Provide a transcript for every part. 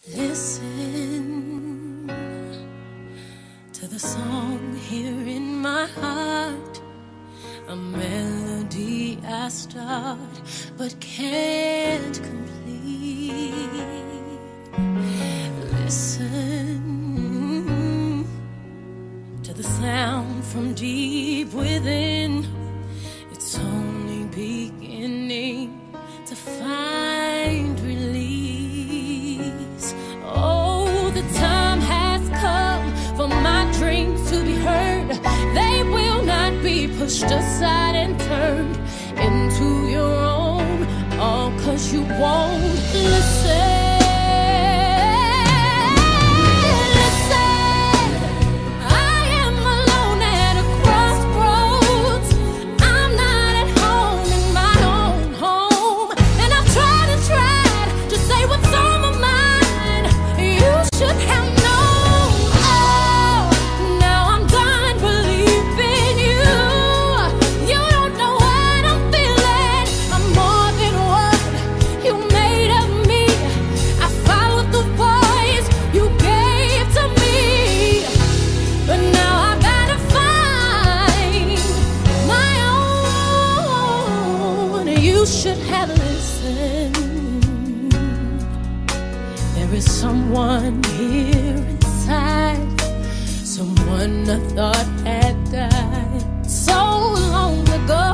Listen to the song here in my heart, a melody I start but can't complete. Listen to the sound from deep within. It's only beginning to find release. Oh, the time has come for my dreams to be heard. They will not be pushed aside and turned into your own, all 'cause you won't listen. You should have listened. There is someone here inside, someone I thought had died so long ago.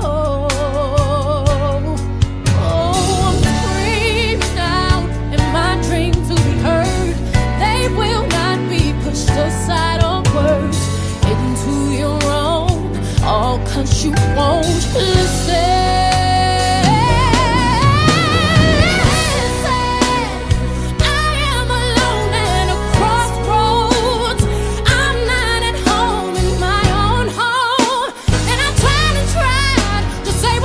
Oh, I'm screaming out in my dream to be heard. They will not be pushed aside or words into your own, all 'cause you won't listen. Say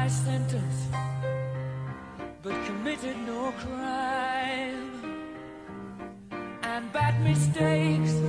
high sentence, but committed no crime. And bad mistakes